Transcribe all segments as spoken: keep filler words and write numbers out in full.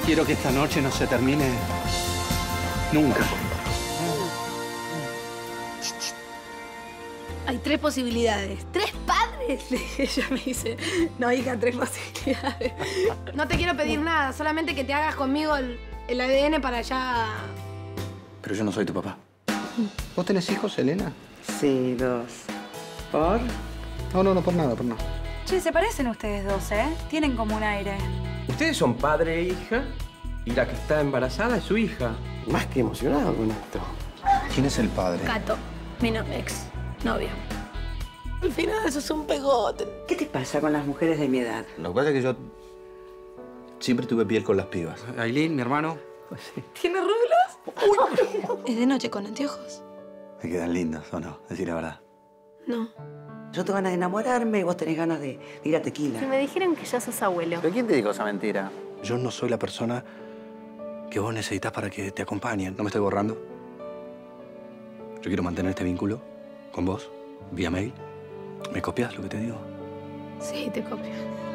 Quiero que esta noche no se termine nunca. Hay tres posibilidades. ¿Tres padres? Ella me dice, no, hija, tres posibilidades. No te quiero pedir nada, solamente que te hagas conmigo el, el A D N para ya... Pero yo no soy tu papá. ¿Vos tenés hijos, Elena? Sí, dos. ¿Por? No, no, no, por nada, por nada. Che, se parecen ustedes dos, ¿eh? Tienen como un aire. Ustedes son padre e hija y la que está embarazada es su hija. Más que emocionado con esto. ¿Quién es el padre? Cato, mi no- ex novio. Al final eso es un pegote. ¿Qué te pasa con las mujeres de mi edad? Lo que pasa es que yo siempre tuve piel con las pibas. Ailín, mi hermano. Pues sí. ¿Tiene rulos? Es de noche con anteojos. Me quedan lindos, ¿o no? Decir la verdad. No. Yo tengo ganas de enamorarme y vos tenés ganas de, de ir a Tequila. Si me dijeron que ya sos abuelo. ¿Pero quién te dijo esa mentira? Yo no soy la persona que vos necesitas para que te acompañen. ¿No me estoy borrando? Yo quiero mantener este vínculo con vos, vía mail. ¿Me copias lo que te digo? Sí, te copio.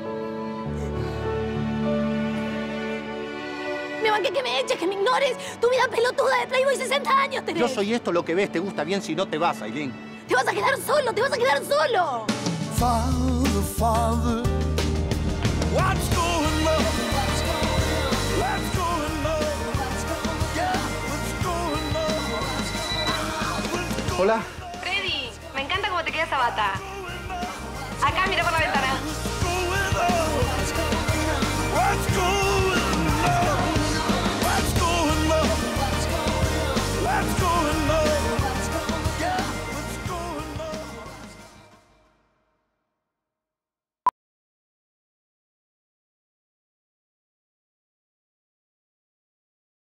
Me banqué que me eches, que me ignores. Tu vida pelotuda de Playboy sesenta años tenés. Yo soy esto, lo que ves, te gusta bien, si no te vas, Ailín. Te vas a quedar solo, te vas a quedar solo. Father, Father, what's going on? What's going on? Yeah, what's going on? Hola.